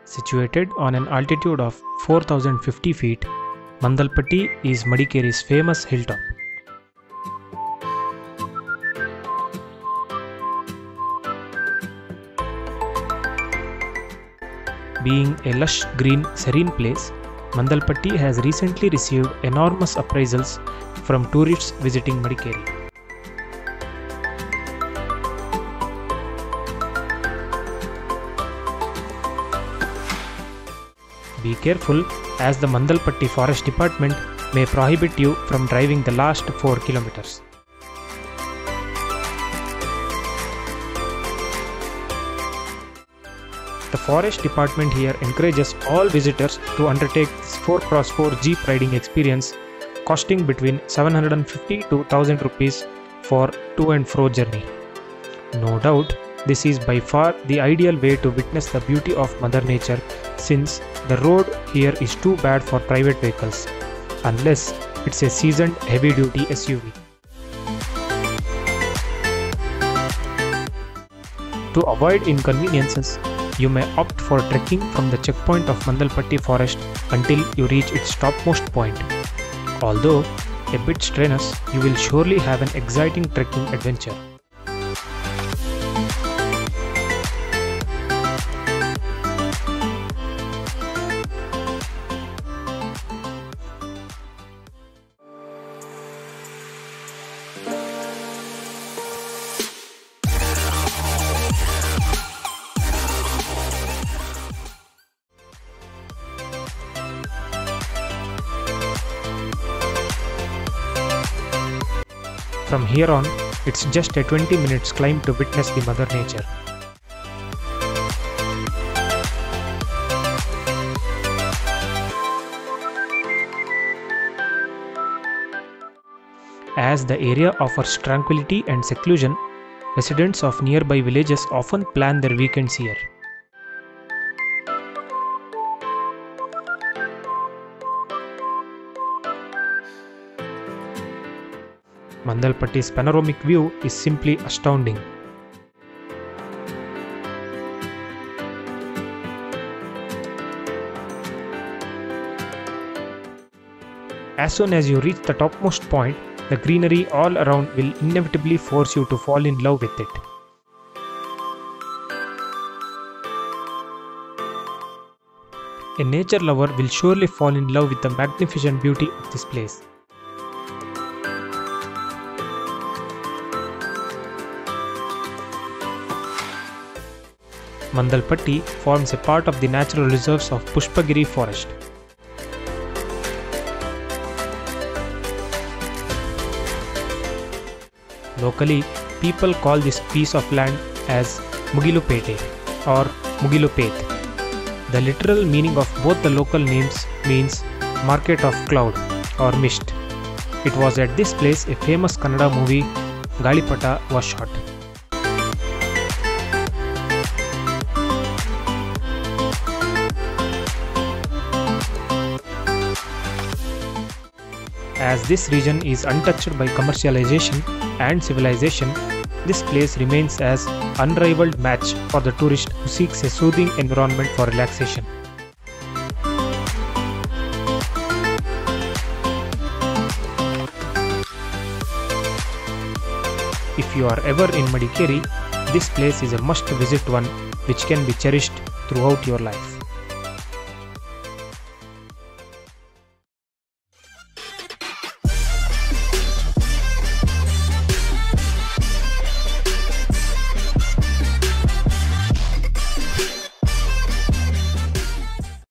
Situated on an altitude of 4050 feet, Mandalpatti is Madikeri's famous hilltop. Being a lush, green, serene place, Mandalpatti has recently received enormous appraisals from tourists visiting Madikeri. Be careful, as the Mandalpatti Forest Department may prohibit you from driving the last 4 kilometers. The Forest Department here encourages all visitors to undertake this 4x4 jeep riding experience, costing between 750 to 1000 rupees for to and fro journey. No doubt, this is by far the ideal way to witness the beauty of Mother Nature, since the road here is too bad for private vehicles, unless it's a seasoned heavy-duty SUV. To avoid inconveniences, you may opt for trekking from the checkpoint of Mandalpatti Forest until you reach its topmost point. Although a bit strenuous, you will surely have an exciting trekking adventure. From here on, it's just a 20 minutes climb to witness the Mother Nature. As the area offers tranquility and seclusion, residents of nearby villages often plan their weekends here. Mandalpatti's panoramic view is simply astounding. As soon as you reach the topmost point, the greenery all around will inevitably force you to fall in love with it. A nature lover will surely fall in love with the magnificent beauty of this place. Mandalpatti forms a part of the natural reserves of Pushpagiri Forest. Locally, people call this piece of land as Mugilupete or Mugilupet. The literal meaning of both the local names means market of cloud or mist. It was at this place a famous Kannada movie Galipata was shot. As this region is untouched by commercialization and civilization, this place remains as unrivaled match for the tourist who seeks a soothing environment for relaxation. If you are ever in Madikeri, this place is a must-visit one which can be cherished throughout your life.